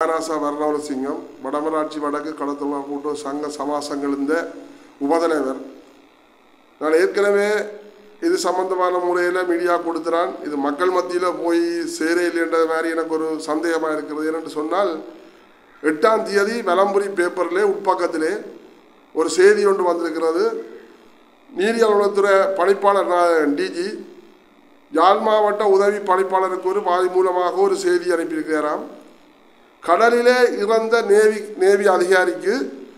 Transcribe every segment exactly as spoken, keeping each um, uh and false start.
ராசா வர்ணவரசிங்கம் வடமராட்சி வடக்கு கடத்தொழில் கூட்டுறவு சங்க சமாசங்களிருந்த உபதலைவர். நான் ஏற்கனவே இது சம்பந்தமான முறையில் மீடியா கொடுத்துறான். இது மக்கள் மத்தியில் போய் சேர இல்லைன்ற மாதிரி எனக்கு ஒரு சந்தேகமாக இருக்கிறது. ஏனென்று சொன்னால் எட்டாம் தேதி வலம்புரி பேப்பரிலே உட்பக்கத்திலே ஒரு செய்தி ஒன்று வந்திருக்கிறது. நீதி அலுவலகத்துறை பணிப்பாளர் டிஜி யாழ் மாவட்ட உதவி பணிப்பாளருக்கு ஒரு வாய் மூலமாக ஒரு செய்தி அனுப்பியிருக்கிறாராம். கடலிலே இறந்த நேவி நேவி அதிகாரிக்கு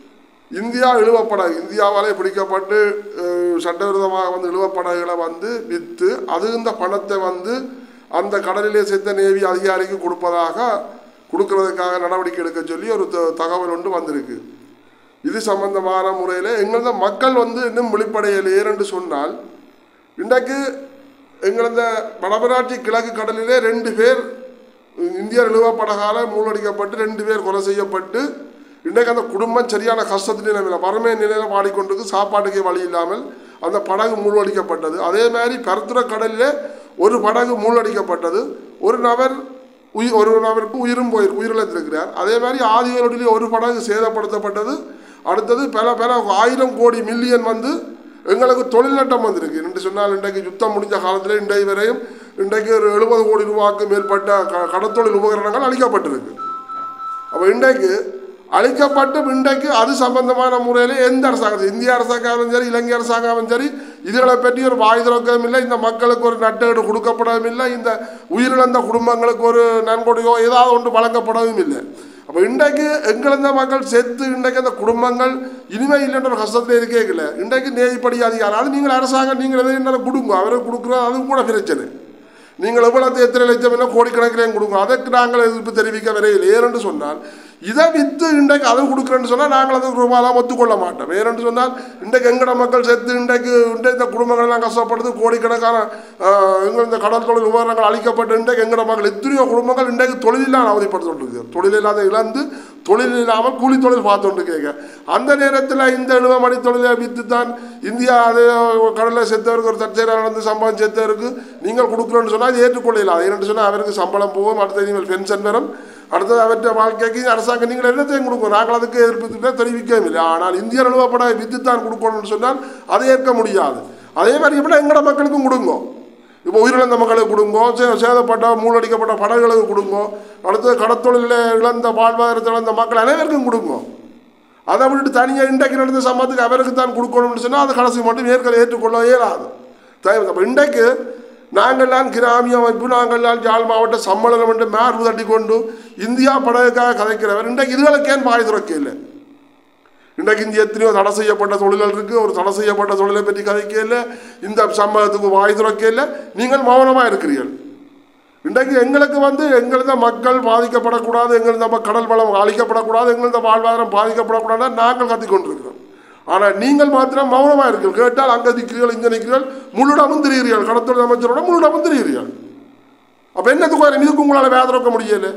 இந்தியா இழுவப்படகு இந்தியாவாலே பிடிக்கப்பட்டு சட்டவிரோதமாக வந்து இழுவப்படகுகளை வந்து விற்று அது இந்த பணத்தை வந்து அந்த கடலிலே சேர்த்த நேவி அதிகாரிக்கு கொடுப்பதாக கொடுக்கறதுக்காக நடவடிக்கை எடுக்க சொல்லி ஒரு தகவல் ஒன்று வந்திருக்கு. இது சம்பந்தமான முறையில் எங்களது மக்கள் வந்து இன்னும் வெளிப்படையில்லை. ஏனென்று சொன்னால் இன்றைக்கு எங்களது வடமராட்சி கிழக்கு கடலிலே ரெண்டு பேர் இந்திய இழுவப்படகால மூழ்கடிக்கப்பட்டு ரெண்டு பேர் கொலை செய்யப்பட்டு இன்றைக்கு அந்த குடும்பம் சரியான கஷ்டத்தின் நிலைமையில் வறுமை நிலையில் பாடிக்கொண்டிருக்கு. சாப்பாட்டுக்கு வழி இல்லாமல் அந்த படகு மூழ்கடிக்கப்பட்டது. அதே மாதிரி பருத்துறை கடலிலே ஒரு படகு மூழ்கடிக்கப்பட்டது. ஒரு நபர் உயிர் ஒரு நபருக்கு உயிரும் போய் உயிரிழந்திருக்கிறார். அதே மாதிரி ஆதியோடிலே ஒரு படகு சேதப்படுத்தப்பட்டது. அடுத்தது பல பல ஆயிரம் கோடி மில்லியன் வந்து எங்களுக்கு தொழில் நட்டம் வந்திருக்கு. என்று சொன்னால் இன்றைக்கு யுத்தம் முடிஞ்ச காலத்தில் இன்றைய வரையும் இன்றைக்கு ஒரு எழுபது கோடி ரூபாய்க்கு மேற்பட்ட க கடத்தொழில் உபகரணங்கள் அளிக்கப்பட்டிருக்கு. அப்போ இன்றைக்கு அளிக்கப்பட்டு இன்றைக்கு அது சம்பந்தமான முறையில் எந்த அரசாங்கம் இந்திய அரசாங்கமும் சரி இலங்கை அரசாங்கமும் சரி இதுகளை பற்றி ஒரு வாய் திறக்கவும் இல்லை. இந்த மக்களுக்கு ஒரு நட்டீடு கொடுக்கப்படவும் இல்லை. இந்த உயிரிழந்த குடும்பங்களுக்கு ஒரு நன்கொடையோ ஏதாவது ஒன்று வழங்கப்படவும் இல்லை. அப்போ இன்றைக்கு எங்களந்த மக்கள் செத்து இன்றைக்கு அந்த குடும்பங்கள் இனிமே இல்லைன்ற ஒரு கஷ்டத்தில் இருக்கே இல்லை. இன்றைக்கு நேய்படி அதிகாரம் அது நீங்கள் அரசாங்கம் நீங்கள் எதை என்ன கொடுங்க அவருக்கு கொடுக்குறது அதுவும் கூட பிரச்சனை. நீங்கள் எவ்வளவு எத்தனை லட்சம் என்ன கோடிக்கணக்கிலையும் கொடுங்க. அதற்கு நாங்கள் எதிர்ப்பு தெரிவிக்க வரையில். ஏனென்று சொன்னால் இதை விற்று இன்றைக்கு அதை கொடுக்குறேன்னு சொன்னால் நாங்கள் அதுக்கு ரூபாயெல்லாம் ஒத்துக்கொள்ள மாட்டோம். ஏனென்று சொன்னால் இன்றைக்கு எங்கட மக்கள் செத்து இன்றைக்கு இன்றைக்கு இந்த குடும்பங்கள்லாம் கஷ்டப்படுது. கோடிக்கணக்கான எங்கள் இந்த கடல் தொழில் உபகரணங்கள் அளிக்கப்பட்டு இன்றைக்கு எங்கட மக்கள் எத்தனையோ குடும்பங்கள் இன்றைக்கு தொழிலில்லாமல் அவதிப்படுத்திட்டு தொழில் இல்லாத இழந்து தொழில் இல்லாமல் கூலி தொழில் பார்த்துட்டு கேட்க அந்த நேரத்தில் இந்த இழுவமணி தொழிலை விற்று தான் இந்தியா அது கடலில் செத்தவருக்கு ஒரு தற்செயலாக நடந்து சம்பளம் செத்தவருக்கு நீங்கள் கொடுக்குறோன்னு சொன்னால் அது ஏற்றுக்கொள்ளலாம். ஏன்னு சொன்னால் அவருக்கு சம்பளம் போகும். அடுத்தது நீங்கள் பென்ஷன் வரும். அடுத்தது அவற்றை வாழ்க்கைக்கு அரசாங்கம் நீங்கள் எல்லாத்தையும் கொடுக்கும். நாங்கள் அதுக்கு எதிர்ப்பு தெரிவிக்கவும் இல்லை. ஆனால் இந்திய நிறுவப்பட வித்து தான் கொடுக்கணும்னு சொன்னால் அதை ஏற்க முடியாது. அதே மாதிரி எப்படி எங்களோட மக்களுக்கும் கொடுங்க. இப்போ உயிரிழந்த மக்களுக்கு கொடுங்கோ, சே சேதப்பட்ட மூழ்கடிக்கப்பட்ட படகுகளுக்கு கொடுங்கோ, அடுத்தது கடத்தொழிலில் இழந்த வாழ்வாதாரத்தில் இழந்த மக்கள் அனைவருக்கும் கொடுங்கோ. அதை விட்டு தனியாக இன்றைக்கு நடந்த சம்பவத்துக்கு அவருக்கு தான் கொடுக்கணும்னு சொன்னால் அது கடைசி மட்டும் ஏற்கனவே ஏற்றுக்கொள்ள இயலாது. அப்போ இன்றைக்கு நாங்கள்லாம் கிராமிய அமைப்பு நாங்கள்லாம் யாழ் மாவட்ட சம்மேளனம் என்று மார்பு தட்டி கொண்டு இந்தியா படகுக்காக கதைக்கிறவர் இன்றைக்கு இதுகளுக்கு ஏன் வாய் துறக்க இல்லை. இன்றைக்கு இந்திய எத்தனையோ தடை செய்யப்பட்ட தொழில்கள் இருக்குது. ஒரு தடை செய்யப்பட்ட தொழிலை பற்றி கதைக்க இல்லை. இந்த சம்பவத்துக்கு வாய் துறக்க இல்லை. நீங்கள் மௌனமாக இருக்கிறீர்கள். இன்றைக்கு எங்களுக்கு வந்து எங்களது மக்கள் பாதிக்கப்படக்கூடாது, எங்களது கடல் வளம் அழிக்கப்படக்கூடாது, எங்களது வாழ்வாதாரம் பாதிக்கப்படக்கூடாது நாங்கள் கத்திக்கொண்டிருக்கிறோம். ஆனால் நீங்கள் மாத்திரம் மௌனமாக இருக்கிறீர்கள். கேட்டால் அங்கே நிற்கிறீர்கள் இங்கே நிற்கிறீர்கள் முழுடமும் தெரிகிறீர்கள். கடத்தொழில் அமைச்சரோட முழுடமும் தெரிகிறீர்கள். அப்போ என்னத்துக்கு இதுக்கு உங்களால் வேதனைக்க முடியலை.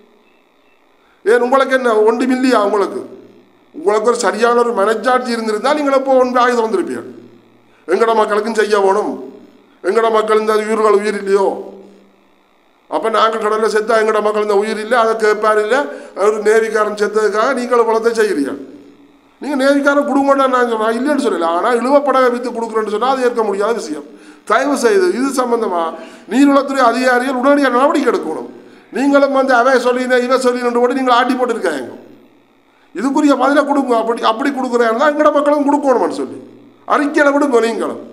ஏன் உங்களுக்கு என்ன ஒன்று மில்லியா? உங்களுக்கு உங்களுக்கு ஒரு சரியான ஒரு மனச்சாட்சி இருந்திருந்தால் நீங்கள் எப்போ ஒன்று ஆயுதம் வந்திருப்பீர்கள். எங்கட மக்களுக்கும் செய்ய வேணும். எங்கட மக்கள் இந்த உயிர்கள் உயிர் இல்லையோ அப்போ நாங்கள் கடலில் செத்தா எங்கட மக்கள் இந்த உயிர் இல்லை அதை கேட்பார் இல்லை. ஒரு நேவிக்காரன் செத்ததுக்காக நீங்கள் பலத்தை செய்கிறீர்கள். நீங்கள் நேவிக்காரன் கொடுங்கன்னு நான் சொன்னால் இல்லைன்னு சொல்லலை. ஆனால் இழுவப்படகை விற்று கொடுக்குறேன்னு சொன்னால் அது ஏற்க முடியாத விஷயம். தயவு செய்து இது சம்பந்தமாக நீர்வளத்துறை அதிகாரிகள் உடனடியாக நடவடிக்கை எடுக்கணும். நீங்களும் வந்து அவை சொல்லின இவை சொல்லினு கூட நீங்கள் ஆட்டி போட்டுருக்காங்க. இதுக்குரிய பதிலை கொடுங்க. அப்படி அப்படி கொடுக்குறேன்னா எங்கட மக்களும் கொடுக்கணும்னு சொல்லி அறிக்கையில் விடுங்க நீங்களும்.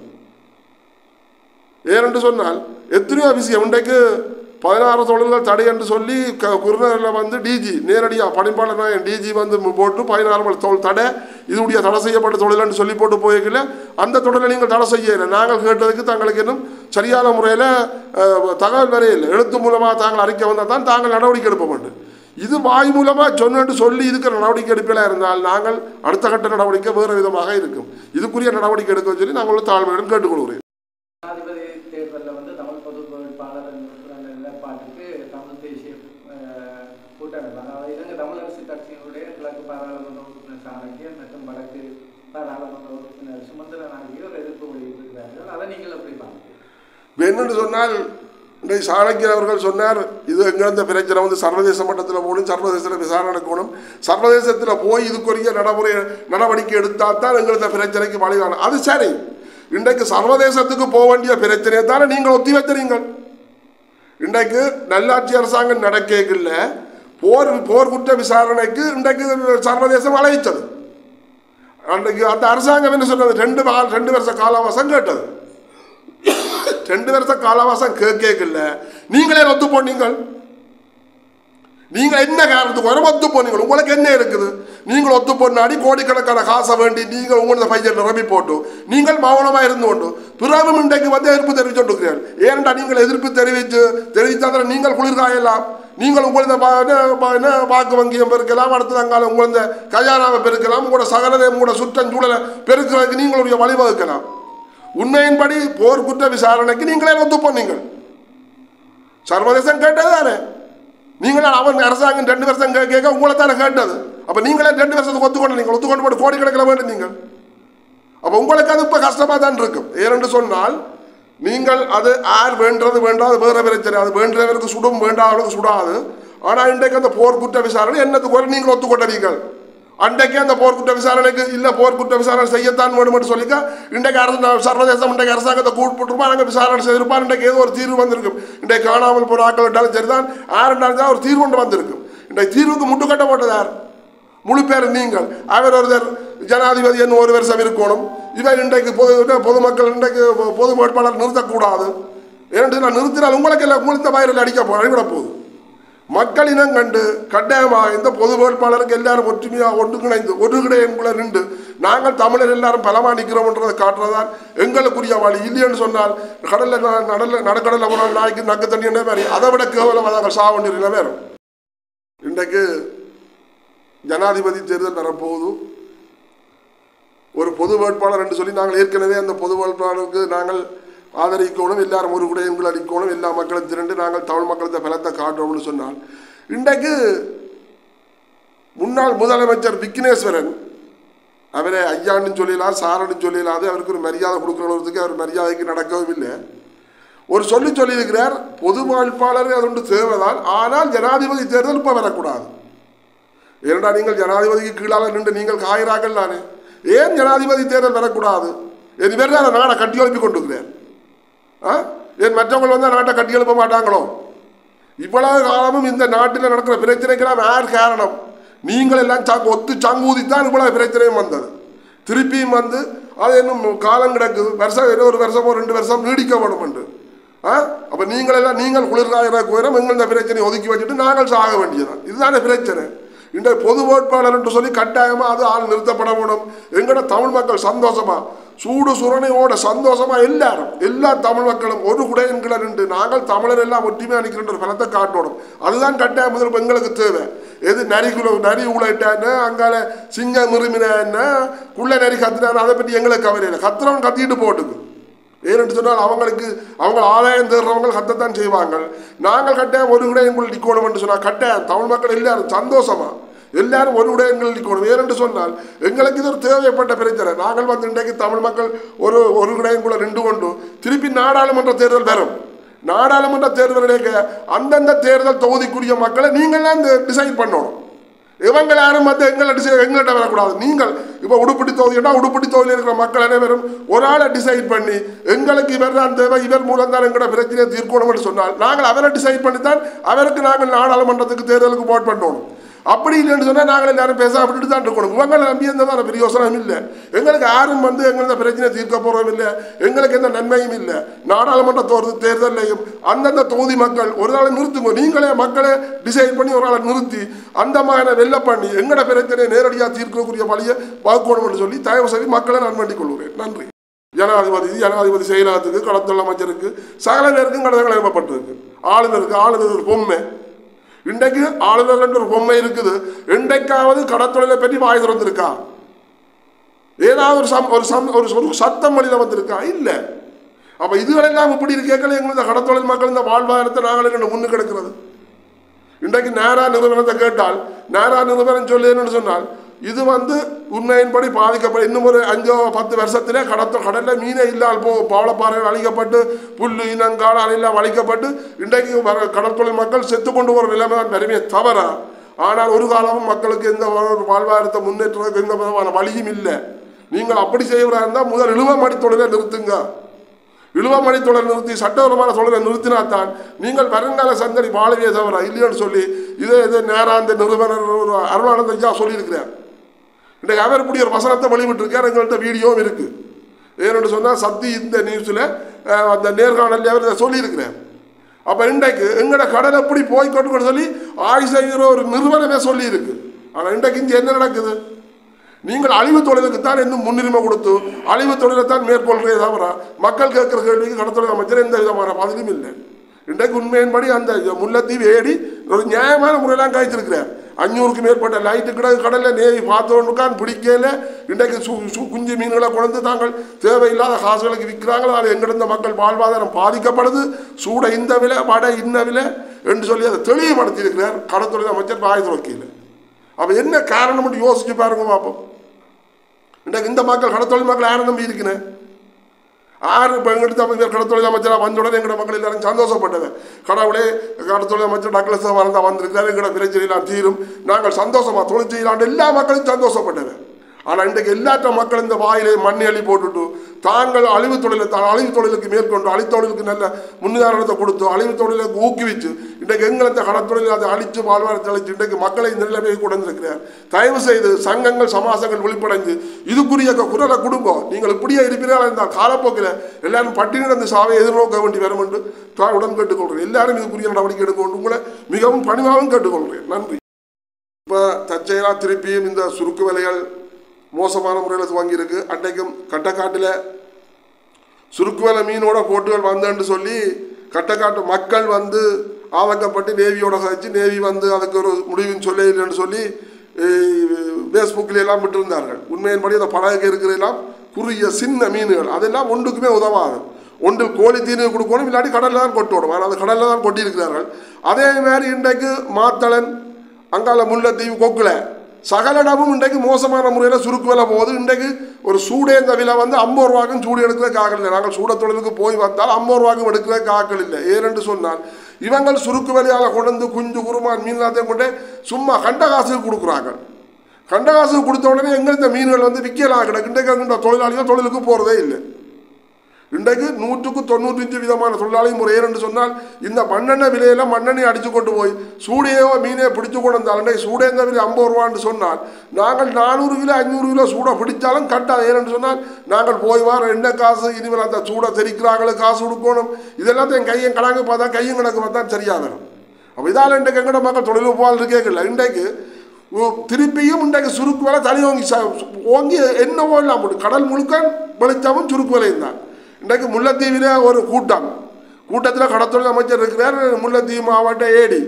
ஏனென்று சொன்னால் எத்தனையோ விஷயம் இன்றைக்கு பதினாறு தொழில்கள் தடை என்று சொல்லி க குருநரில் வந்து டிஜி நேரடியாக பணிப்பாளர் டிஜி வந்து போட்டு பதினாறு தொழில் தடை இதுடைய தடை செய்யப்பட்ட தொழில்னு சொல்லி போட்டு போய்க்கல அந்த தொழிலை நீங்கள் தடை செய்யலை. நாங்கள் கேட்டதுக்கு தங்களுக்கு இன்னும் சரியான முறையில் தகவல் வரையில்லை. எழுத்து மூலமாக தாங்கள் அறிக்கை வந்தால் தான் தாங்கள் நடவடிக்கை எடுப்ப வேண்டும். இது வாய் மூலமாக சொன்னு சொல்லி இதுக்கு நடவடிக்கை எடுப்பதாக இருந்தால் நாங்கள் அடுத்த கட்ட நடவடிக்கை வேறு விதமாக இருக்கும். இதுக்குரிய நடவடிக்கை எடுக்க சொல்லி நாங்கள் தாழ்மையுடன் கேட்டுக்கொள்கிறேன். என்னென்னு சொன்னால் இன்றைக்கு சாணக்கியர் அவர்கள் சொன்னார் இது இது எங்கிருந்த பிரச்சனை வந்து சர்வதேச மட்டத்தில் போகணும், சர்வதேசத்தில் விசாரணை நடக்கணும், சர்வதேசத்தில் போய் இதுக்குரிய நடைமுறை நடவடிக்கை எடுத்தால் தான் எங்கிருந்த பிரச்சனைக்கு வழிகாணும். அது சரி, இன்றைக்கு சர்வதேசத்துக்கு போக வேண்டிய பிரச்சனையை தானே நீங்கள் ஒத்தி வைக்கிறீங்கள். இன்றைக்கு நல்லாட்சி அரசாங்கம் நடக்கல, போர் போர் குற்ற விசாரணைக்கு இன்றைக்கு சர்வதேசம் அழைச்சது. அன்றைக்கு அந்த அரசாங்கம் என்ன சொன்னது, ரெண்டு ரெண்டு வருஷ காலவாசம் கேட்டது. ரெண்டு வருஷ காலவாசம் கேட்கல, நீங்களே ஒத்து போனீங்கள். நீங்கள் என்ன காரணத்துக்கு வர ஒத்து போனீங்க? உங்களுக்கு என்ன இருக்குது? நீங்கள் ஒத்து போனாடி கோடிக்கணக்கான காசை வேண்டி நீங்கள் உங்களோட பையன் நிரம்பி போட்டு நீங்கள் மௌனமாக இருந்து கொண்டு பிறகு இன்றைக்கு வந்து எதிர்ப்பு தெரிவிச்சுருக்கிறீர்கள். ஏன்டா நீங்கள் எதிர்ப்பு தெரிவித்து தெரிவித்தால் நீங்கள் குளிர்காயலாம், நீங்கள் உங்களது வாக்கு வங்கியம் பெருக்கலாம், அடுத்த அங்கால உங்களது கல்யாணாவை பெருக்கலாம், உங்களோட சகலதை உங்களோட சுற்றஞ்சூழலை பெருக்கிறதுக்கு நீங்களுடைய வழிவகுக்கலாம். உண்மையின்படி போர் குற்ற விசாரணைக்கு நீங்களே ஒத்து போனீங்கள். சர்வதேசம் கேட்டது தானே, நீங்களே அவன் அரசாங்கம் ரெண்டு வருஷம் கேட்க உங்களை தானே கேட்டது. அப்போ நீங்களே ரெண்டு வருஷத்துக்கு ஒத்துக்கொண்டு நீங்கள் ஒத்துக்கொண்டு போட்டு கோடிக்கணக்கில் வேண்டும் நீங்கள். அப்போ உங்களுக்கு அது இப்போ கஷ்டமாக தான் இருக்கும். ஏனென்று சொன்னால் நீங்கள் அது யார் வேண்டது வேண்டாது வேறு பிரச்சனை, அது வேண்டவருக்கு சுடும் வேண்டாதவருக்கு சுடாது. ஆனால் இன்றைக்கு அந்த போர் குற்ற விசாரணை என்னத்துக்கு வரை நீங்கள் ஒத்துக்கொண்டீர்கள். அன்றைக்கு அந்த போர்க்குற்ற விசாரணைக்கு இல்லை போர்க்குற்ற விசாரணை செய்யத்தான் வேணும் என்று சொல்லிக்க இன்றைக்கு அரசு சர்வதேசம் இன்றைக்கு அரசாங்கத்தை கூப்பிட்டுருப்பா, நாங்கள் விசாரணை செய்திருப்பா, இன்றைக்கு ஏதோ ஒரு தீர்வு வந்திருக்கும். இன்றைக்கு காணாமல் போகிற ஆக்கள் விட்டாலும் சரிதான், யாருன்னாலும் தான் ஒரு தீர்வு கொண்டு வந்திருக்கும். இன்றைக்கு தீர்வுக்கு முட்டுக்கட்ட போட்டது யார்? முழு பேர் நீங்கள். அவர் ஒருத்தர் ஜனாதிபதி என்ன ஒரு வருஷம் இருக்கணும், இவர் இன்றைக்கு பொது பொதுமக்கள் இன்றைக்கு பொது வேட்பாளர் நிறுத்தக்கூடாது. ஏன்னு நான் நிறுத்தினால் உங்களுக்கு எல்லாம் உங்களுக்கு வயிறில் அடிக்க போ அழிவிட போகுது. மக்கள் இனம் கண்டு கட்டாயமாக இந்த பொது வேட்பாளருக்கு எல்லாரும் ஒற்றுமையாக ஒன்றுங்கிணைந்து ஒருங்கிணைக்குள்ள நின்று நாங்கள் தமிழர் எல்லாரும் பலமாக நிற்கிறோம்ன்றதை காட்டுறதான் எங்களுக்குரிய வழி. இல்லைன்னு சொன்னால் கடலில் நடல நடக்கடலில் ஒரு நாய்க்கு நக்கு தண்ணி என்ன மாதிரி அதை விட கேவலமாக நாங்கள் சாக வேண்டிய வேறும். இன்றைக்கு ஜனாதிபதி தேர்தல் வரப்போகுது. ஒரு பொது வேட்பாளர் என்று சொல்லி நாங்கள் ஏற்கனவே அந்த பொது வேட்பாளருக்கு நாங்கள் ஆதரிக்கணும், எல்லாரும் ஒரு கூட எங்கள் அளிக்கணும், எல்லா மக்களும் திரண்டு நாங்கள் தமிழ் மக்களத்தை பலத்தை காட்டுறோம்னு சொன்னால் இன்றைக்கு முன்னாள் முதலமைச்சர் விக்னேஸ்வரன் அவரை ஐயான்னு சொல்லிடலாம், சாரன்னு சொல்லிடலாது, அவருக்கு ஒரு மரியாதை கொடுக்குறதுக்கு அவர் மரியாதைக்கு நடக்கவும் இல்லை. ஒரு சொல்லி சொல்லியிருக்கிறார், பொது வேட்பாளர் அது ஒன்று தேவைதான், ஆனால் ஜனாதிபதி தேர்தல் இப்போ வரக்கூடாது. ஏனென்றா நீங்கள் ஜனாதிபதிக்கு கீழாக நின்று நீங்கள் காயிறாக்கள் தானே, ஏன் ஜனாதிபதி தேர்தல் வரக்கூடாது? என் பேர் தான் நாடை கட்டி எழுப்பி கொண்டிருக்கிறேன். ஆ ஏன் மற்றவங்க வந்தால் நாட்டை கட்டி எழுப்ப மாட்டாங்களோ? இவ்வளவு காலமும் இந்த நாட்டில் நடக்கிற பிரச்சனைக்கெல்லாம் யார் காரணம்? நீங்கள் எல்லாம் சாக்கு ஒத்து சங்கூதித்தான் இவ்வளவு பிரச்சனையும் வந்தது. திருப்பியும் வந்து அது இன்னும் காலம் கிடக்குது, வருஷம் ஏதோ ஒரு வருஷமோ ரெண்டு வருஷம் நீடிக்க வேணும் என்று. ஆ அப்போ நீங்களெல்லாம் நீங்கள் குளிர்காயிற கோயிலும் எங்கள் இந்த பிரச்சனையை ஒதுக்கி வச்சுட்டு நாங்கள் சாக வேண்டியதான். இதுதானே பிரச்சனை. இந்த பொது வேட்பாளர் என்று சொல்லி கட்டாயமாக அது ஆள் நிறுத்தப்பட வேணும். எங்கட தமிழ் மக்கள் சந்தோஷமா சூடு சுரணையோட சந்தோஷமா எல்லாரும் எல்லா தமிழ் மக்களும் ஒரு குடையன்களை நின்று நாங்கள் தமிழர் எல்லாம் ஒற்றுமையாக நிற்கின்ற ஒரு பலத்தை காட்டணும். அதுதான் கட்டாயம் முதல் எங்களுக்கு தேவை. எது நரிக்குள்ள நரி உழைட்டான்னு அங்கால சிங்க மிருமின குள்ள நரி கத்துனான்னு அதை பற்றி எங்களுக்கு கவலையில்லை. கத்துறவன் கத்திட்டு போட்டுக்கு. ஏன்னு சொன்னால் அவங்களுக்கு அவங்க ஆதாயம் தேடுறவங்க கத்தத்தான் செய்வாங்க. நாங்கள் கட்டாயம் ஒரு குடையன்கள் நிற்கணும் என்று சொன்னால் கட்டாயம் தமிழ் மக்கள் எல்லாரும் சந்தோஷமா எல்லாரும் ஒரு உடையங்கள் நிற்கணும். ஏனென்று சொன்னால் எங்களுக்கு இது ஒரு தேவைப்பட்ட பிரச்சனை. நாங்கள் வந்து இன்றைக்கு தமிழ் மக்கள் ஒரு ஒரு உடையங்குள்ள நின்று கொண்டு திருப்பி நாடாளுமன்ற தேர்தல் வரும். நாடாளுமன்ற தேர்தலுக்கு அந்தந்த தேர்தல் தொகுதிக்குரிய மக்களை நீங்கள் தான் டிசைட் பண்ணணும். இவங்க யாரும் வந்து எங்களை டிசைட் எங்கள்கிட்ட வரக்கூடாது. நீங்கள் இப்போ உடுப்பட்டி தொகுதினா உடுப்பட்டி தொகுதியில் இருக்கிற மக்கள் அனைவரும் ஒரு ஆளை டிசைட் பண்ணி எங்களுக்கு இவர் தான் தேவை, இவர் மூலம் தான் எங்களோட பிரச்சனையை தீர்க்கணும்னு சொன்னால் நாங்கள் அவரை டிசைட் பண்ணி தான் அவருக்கு நாங்கள் நாடாளுமன்றத்துக்கு தேர்தலுக்கு போட் பண்ணணும். அப்படி இல்லைன்னு சொன்னால் நாங்கள் எல்லாரும் பேச அப்படிட்டு தான் இருக்கணும். இவங்களை நம்பி எந்த பிரயோசனம் இல்லை. எங்களுக்கு யாரும் வந்து எங்களோட பிரச்சனையை தீர்க்க போகிறோம் இல்லை, எங்களுக்கு எந்த நன்மையும் இல்லை. நாடாளுமன்ற தேர்தலையும் அந்தந்த தொகுதி மக்கள் ஒரு நாளை நிறுத்துங்க. நீங்களே மக்களை டிசைட் பண்ணி ஒரு நாளை நிறுத்தி அந்த மாதிரி வெள்ள பண்ணி எங்களோட பிரச்சனையை நேரடியாக தீர்க்கக்கூடிய வழியை வகுக்கணும்னு சொல்லி தயவு செய்து மக்களை நான் வேண்டிக் கொள்கிறேன். நன்றி. ஜனாதிபதி ஜனாதிபதி செயலகத்துக்கு கடத்தல் அமைச்சருக்கு சகல பேருக்கும் கடத்தல் எழுப்பப்பட்டிருக்கு. ஆளுநருக்கு ஆளுநர் பொம்மை இன்றைக்கு ஆளுநர் என்ற ஒரு பொம்மை இருக்குது. இன்றைக்காவது கடத்தொழிலை பற்றி வாய் திறந்திருக்கா? ஏதாவது ஒரு சம் ஒரு சம் ஒரு சத்தம் வழியில் வந்திருக்கா? இல்லை. அப்போ இதுகளெல்லாம் இப்படி இருக்கேக்கள் எங்களுக்கு இந்த கடத்தொழில் மக்கள் இந்த வாழ்வாதாரத்தை நாங்கள் ரெண்டு முன்னு கிடக்கிறது. இன்றைக்கு நேரா நிறுவனத்தை கேட்டால் நேரா நிறுவனம் சொல்லுன்னு சொன்னால் இது வந்து உண்மையின்படி பாதிக்கப்படும். இன்னும் ஒரு அஞ்சோ பத்து வருஷத்திலே கடத்த கடலில் மீனே இல்லாமல் போ பவளப்பாறைகள் அழிக்கப்பட்டு புல்லு இனங்காடு எல்லாம் அழிக்கப்பட்டு இன்றைக்கு கடற்தொழில் மக்கள் செத்து கொண்டு போகிற நிலைமை தான் பெருமையை தவிர, ஆனால் ஒரு காலமும் மக்களுக்கு எந்த வாழ்வாதாரத்தை முன்னேற்றத்துக்கு எந்த விதமான வழியும் இல்லை. நீங்கள் அப்படி செய்வதா இருந்தால் முதல் இழுவமடி தொழிலை நிறுத்துங்க. இழுவமடி தொழில் நிறுத்தி சட்டபரமான தொழிலை நிறுத்தினாத்தான் நீங்கள் வருங்கால சந்தடி வாழவே தவிர இல்லைன்னு சொல்லி இதே இது நேராந்த நிறுவனர் ஒரு அருளானந்த ஐயா சொல்லியிருக்கிறார். இன்றைக்கு அவர் இப்படி ஒரு வசனத்தை வெளிவிட்டிருக்கார். எங்கள்கிட்ட வீடியோவும் இருக்குது. ஏன்னு சொன்னால் சக்தி இந்த நியூஸில் அந்த நேர்காணல் அவர் இதை சொல்லியிருக்கிறார். அப்போ இன்றைக்கு எங்களோட கடல் எப்படி போய்கொண்டு சொல்லி ஆயுஷ் செய்கிற ஒரு நிறுவனமே சொல்லியிருக்கு. ஆனால் இன்றைக்கு இங்கே என்ன நடக்குது? நீங்கள் அழிவு தொழிலுக்கு தான் இன்னும் முன்னுரிமை கொடுத்து அழிவு தொழிலை தான் மேற்கொள்றதே தவிர மக்கள் கேட்குற கேள்விக்கு கடற்தொழில் அமைச்சர் எந்த விதமான பதிலும் இல்லை. இன்றைக்கு உண்மையின்படி அந்த முல்லைத்தீவு ஏடி ஒரு நியாயமான முறையெல்லாம் காய்ச்சிருக்கிறார். அஞ்சூறுக்கு மேற்பட்ட லைட்டு கிட கடலில் நேவி பார்த்தோன்னுக்கான் பிடிக்கல. இன்றைக்கு சு சு குஞ்சு மீன்களை கொண்டு தாங்கள் தேவையில்லாத காசுகளுக்கு விற்கிறாங்களோ அது எங்கிருந்த மக்கள் வாழ்வாதாரம் பாதிக்கப்படுது. சூட இந்த விலை வடை இன்ன விலை என்று சொல்லி அதை தெளிவுபடுத்தியிருக்கிறார் கடற்தொழில் அமைச்சர் வாய் துறக்கையில். அப்போ என்ன காரணம் மட்டும் யோசிச்சு பாருங்க பார்ப்போம். இன்றைக்கு இந்த மக்கள் கடற்தொழில் மக்கள் யாரை நம்பி இருக்கிறேன்? ஆறு இப்போ எங்கிட்ட தமிழ் கடற்தொழில் அமைச்சராக வந்தவுடனே எங்களோட மக்கள் எல்லாரும் சந்தோஷப்பட்டது. கடவுளே கடற்தொழில் அமைச்சர் டக்ளஸ் வந்தால் வந்திருக்கிறார், எங்களோட பிரச்சனையெல்லாம் தீரும், நாங்கள் சந்தோஷமாக தொழில் செய்யலான்னு எல்லா மக்களும் சந்தோஷப்பட்டது. ஆனால் இன்றைக்கு எல்லாற்ற மக்கள் இந்த வாயிலே மண்ணி அள்ளி போட்டுட்டு தாங்கள் அழிவு தொழிலை தான் அழிவு தொழிலுக்கு மேற்கொண்டு அழித்தொழிலுக்கு நல்ல முன்னுதாரணத்தை கொடுத்து அழிவு தொழிலுக்கு ஊக்குவிச்சு இன்றைக்கு எங்களை இந்த கடற்தொழில் அதை அழித்து வாழ்வாரத்தை அழித்து இன்றைக்கு மக்களை இந்த நிலைமையை கொண்டிருக்கிறார். தயவு செய்து சங்கங்கள் சமாசங்கள் விழிப்படைந்து இதுக்குரிய குரலை கொடுங்க. நீங்கள் இப்படியே இருப்பீர்களா இருந்தால் காலப்போக்கில் எல்லாரும் பட்டினி நடந்து சாவை எதிர்நோக்க வேண்டி வரும் என்று உடன் கேட்டுக்கொள்கிறேன். எல்லாரும் இதுக்குரிய நடவடிக்கை எடுக்க உங்களை மிகவும் பணிவாகவும் கேட்டுக்கொள்கிறேன். நன்றி. இப்போ தற்செயலாக திருப்பியும் இந்த சுருக்கு வேலைகள் மோசமான முறையில் துவங்கியிருக்கு. அன்றைக்கும் கட்டக்காட்டில் சுருக்கு வேலை மீனோட போட்டுகள் வந்தேன்னு சொல்லி கட்டக்காட்டு மக்கள் வந்து ஆதங்கப்பட்டு நேவியோட கழிச்சு நேவி வந்து அதுக்கு ஒரு முடிவுன்னு சொல்ல இல்லைன்னு சொல்லி ஃபேஸ்புக்கில் எல்லாம் விட்டுருந்தார்கள். உண்மையின்படி அந்த படகு இருக்கிறதெல்லாம் குறுகிய சின்ன மீன்கள் அதெல்லாம் ஒன்றுக்குமே உதவாது. ஒன்றில் கோழி தீனி கொடுக்கணும், இல்லாட்டி கடலில் தான் கொட்டணும். ஆனால் அது கடலில் தான் கொட்டியிருக்கிறார்கள். அதே மாதிரி இன்றைக்கு மாத்தளன் அங்கால முல்லைத்தீவு கொக்குல சகலிடமும் இன்றைக்கு மோசமான முறையில் சுருக்கு விலை போகுது. இன்றைக்கு ஒரு சூடேந்த விலை வந்து ஐம்பது ரூபாய்க்கும் சூடு எடுக்கிற காக்கள் இல்லை. நாங்கள் சூட தொழிலுக்கு போய் வந்தால் ஐம்பது ரூபாய்க்கும் எடுக்கிற காக்கள் இல்லை. ஏனென்று சொன்னால் இவங்கள் சுருக்கு விலையால் கொண்டு குஞ்சு குருமான் மீன் எல்லாத்தையும் கொண்டு சும்மா கண்ட காசுக்கு கொடுக்குறாங்க. கண்ட காசுக்கு கொடுத்த உடனே எங்கள் இந்த மீன்கள் வந்து விற்கலாம் கிடக்கு. இன்றைக்கு தொழிலாளிகள் தொழிலுக்கு போகிறதே இல்லை. இன்றைக்கு நூற்றுக்கு தொண்ணூற்றி விதமான தொழிலாளி முறை என்று சொன்னால் இந்த மண்ணெண்ணெய் விலையெல்லாம் மண்ணெண்ணெய் அடித்து கொண்டு போய் சூடையோ மீனையோ பிடிச்சு கொண்டு வந்தால் இன்றைக்கு சூடேந்த விலை ஐம்பது ரூபான்னு சொன்னால் நாங்கள் நானூறு கிலோ அஞ்சூறு கிலோ சூடை பிடித்தாலும் கட்டாது. ஏன்னு சொன்னால் நாங்கள் போய் வர என்ன காசு இனிமேல் அந்த சூடை தெரிக்கிறாங்களுக்கு காசு கொடுக்கணும். இதெல்லாத்தையும் என் கையும் கணக்கு பார்த்தா கையும் கணக்கு பார்த்தா சரியாக வரும். அப்போ இதால் இன்றைக்கு எங்கட மக்கள் தொழில் போகாது இருக்கேங்கல்ல. இன்றைக்கு திருப்பியும் இன்றைக்கு சுருக்கு வேலை தனி ஓங்கி ஓங்கி என்னவோ இல்லாமல் கடல் முழுக்க வெளிச்சமும் சுருக்கு வேலையும் தான். இன்றைக்கு முல்லைத்தீவிலே ஒரு கூட்டம் கூட்டத்தில் கடற்தொழில் அமைச்சர் இருக்கிறார். முல்லைத்தீவு மாவட்ட ஏடி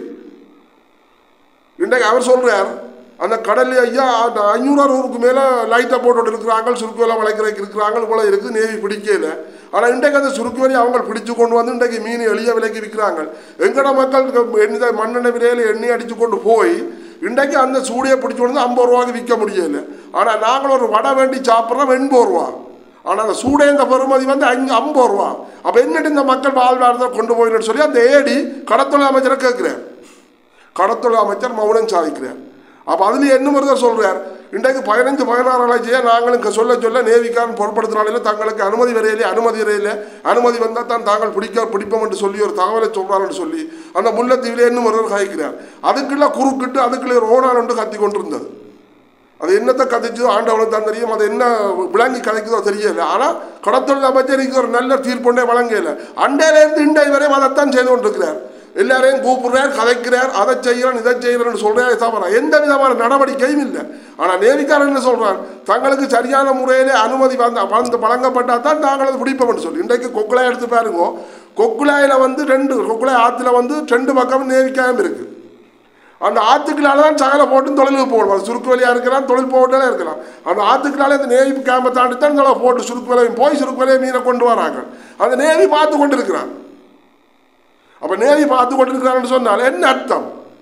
இன்றைக்கு அவர் சொல்கிறார் அந்த கடல் ஐயா ஐநூறு அறுபதுக்கு மேலே லைட்டை போட்டு இருக்கிறாங்க, சுருக்கு வேலை வளைக்கிறதுக்கு இருக்கிறாங்க போல இருக்குது, நேவி பிடிக்கல. ஆனால் இன்றைக்கு அந்த சுருக்கு வேலையை அவங்க பிடிச்சு கொண்டு வந்து இன்றைக்கு மீன் எளிய விலைக்கு விற்கிறாங்க. எங்கட மக்கள் எண்ணெய் மண்ணெண்ணெய் விலையில் எண்ணெய் அடித்து கொண்டு போய் இன்றைக்கு அந்த சூடியை பிடிச்சி கொண்டு வந்து ஐம்பது ரூபாய்க்கு விற்க முடியலை. ஆனால் நாங்கள் ஒரு வடை வேண்டி சாப்பிட்றோம் எண்பது ரூபா. ஆனால் அந்த சூடேந்த பெறுமதி வந்து அஞ்சு ஐம்பது ரூபா. அப்போ என்னட்டு இந்த மக்கள் வாழ்வாரத்தை கொண்டு போயின்னு சொல்லி அந்த ஏடி கடற்தொழில் அமைச்சரை கேட்குறார். கடற்தொழில் அமைச்சர் மௌனம் சாதிக்கிறார். அப்போ அதுலேயும் என்ன ஒருத்தர் சொல்கிறார், இன்றைக்கு பதினஞ்சு பதினாறு ஆளாச்சியாக நாங்களும் சொல்ல சொல்ல நேவிக்காரன் பொருட்படுத்தினாலே தங்களுக்கு அனுமதி வரையிலே அனுமதி வரையிலே அனுமதி வந்தால் தான் தாங்கள் பிடிக்க பிடிப்போம் என்று சொல்லி ஒரு தகவலை சொல்கிறான்னு சொல்லி அந்த முல்லைத்தீவிலே இன்னும் ஒருவர் காய்க்கிறார். அதுக்குள்ள குறுக்கிட்டு அதுக்குள்ளே ஒரு ஓனான் ஒன்று கத்தி கொண்டிருந்தது. அது என்னத்தை கதைச்சோ ஆண்டவனுக்கு தான் தெரியும். அது என்ன விளங்கி கதைக்குதோ தெரியல. ஆனால் கடற்தொழில் அமைச்சருக்கு ஒரு நல்ல தீர்ப்புண்டே வழங்கல. அண்டையிலேருந்து இண்டை வரையும் அதைத்தான் செய்து கொண்டிருக்கிறார். எல்லாரையும் கூப்பிடுறார், கதைக்கிறார், அதை செய்கிறான் இதை செய்கிறான்னு சொல்கிறாரே தவிர எந்த விதமான நடவடிக்கையும் இல்லை. ஆனால் நேவிக்காரன் என்ன சொல்கிறான், தங்களுக்கு சரியான முறையிலே அனுமதி வந்த வந்து வழங்கப்பட்டால் தான் நாங்கள் அதை பிடிப்போம்னு சொல்லி. இன்றைக்கு கொக்குலாய் எடுத்து பாருங்க, கொக்குலாயில் வந்து ரெண்டு கொக்குலாய் ஆற்றுல வந்து ரெண்டு பக்கமும் நேவிக்காயம் இருக்குது. அந்த ஆற்றுக்களால் தான் சகலை போட்டு தொழிலுக்கு போகணும். அது சுருக்கு வழியாக இருக்கலாம், தொழில் போட்டாலே இருக்கலாம். அந்த ஆற்றுக்களாலே அந்த நேவி கேம்பை தாண்டி தான் தொலை போட்டு சுருக்கு வலையும் போய் சுருக்கு வலையை மீனை கொண்டு வராங்க. அந்த நேவி பார்த்து கொண்டு இருக்கிறான். அப்போ நேவி பார்த்து கொண்டு இருக்கிறான்னு சொன்னால் என்ன அர்த்தம்?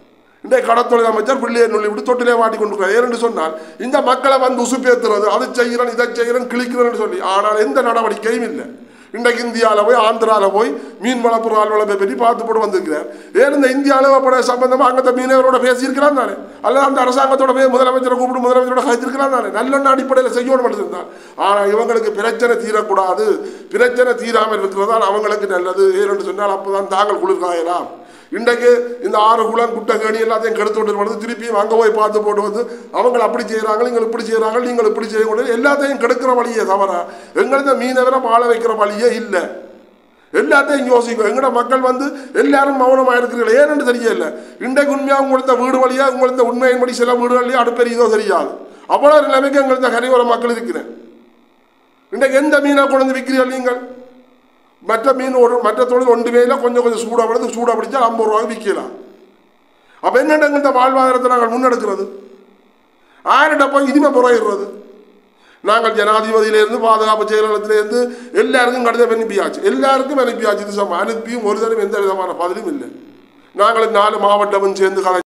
இன்றைய கடத்தொழில் அமைச்சர் பிள்ளையை நுள்ளி விட்டு தொட்டிலே மாட்டி கொண்டிருக்கிறார். ஏனென்று சொன்னால் இந்த மக்களை வந்து உசுப்பேத்துறது, அதை செய்கிறேன் இதை செய்கிறேன் கிழிக்கிறேன்னு சொல்லி, ஆனால் எந்த நடவடிக்கையும் இல்லை. இன்றைக்கு இந்தியாவில் போய் ஆந்திராவில் போய் மீன் வளர்ப்பு ஆள் வளர்ப்பை பற்றி பார்த்து போட்டு வந்திருக்கிறார். ஏன் இந்த இந்திய அளவுப்பட சம்பந்தமாக அங்கே மீனவரோட பேசியிருக்கிறான் தானே, அல்லது அந்த அரசாங்கத்தோட போய் முதலமைச்சரை கூப்பிட்டு முதலமைச்சரோட கழிச்சிருக்கிறான் தானே, நல்லெண்ண அடிப்படையில் செய்யணும் மட்டும்தான். ஆனால் இவங்களுக்கு பிரச்சனை தீரக்கூடாது, பிரச்சனை தீராமல் இருக்கிறதால் அவங்களுக்கு நல்லது. ஏன்னு சொன்னால் அப்போ தான் தாங்கள் குளிர்காயலாம். இன்றைக்கு இந்த ஆறு குளம் குட்டை கேணி எல்லாத்தையும் கெடுத்து விட்டு வந்து திருப்பியும் அங்கே போய் பார்த்து போட்டு வந்து அவங்க அப்படி செய்கிறாங்க, நீங்கள் இப்படி செய்கிறாங்க, நீங்கள் இப்படி செய்யக்கூடாது, எல்லாத்தையும் கெடுக்கிற வழியே தவிர எங்களுக்கு மீனவரை வாழ வைக்கிற வழியே இல்லை. எல்லாத்தையும் யோசிக்கும். எங்களோட மக்கள் வந்து எல்லாரும் மௌனமாக இருக்கிறீர்கள். ஏன்னு தெரியல. இன்றைக்கு உண்மையாக உங்களத்த வீடு வழியாக உங்களத்த உண்மையின்படி சில வீடுகள்லேயே அடுப்பெரியதோ தெரியாது. அவ்வளோ நிலைமைக்கு எங்களுக்கு கரையோர மக்கள் இருக்கிறேன். இன்றைக்கு எந்த மீனை கொண்டு விற்கிறீர்கள் நீங்கள்? மற்ற மீன் ஒரு மற்ற தொழில் ஒன்றுமே இல்லை, கொஞ்சம் கொஞ்சம் சூடாக படுத்து சூடாக பிடிச்சா ஐம்பது ரூபாய்க்கு விற்கலாம். அப்போ என்னென்ன இந்த வாழ்வாதாரத்தை நாங்கள் முன்னெடுக்கிறது? ஆயிரட்ட போய் இனிமே முறையிடுறது. நாங்கள் ஜனாதிபதியிலேருந்து பாதுகாப்பு செயலாளத்திலேருந்து எல்லாருக்கும் கடிதம் அனுப்பியாச்சு, எல்லாருக்கும் அனுப்பியாச்சு. இது அனுப்பியும் ஒரு தரம் எந்த விதமான பதிலும் இல்லை. நாங்கள் நாலு மாவட்டமும் சேர்ந்து கதை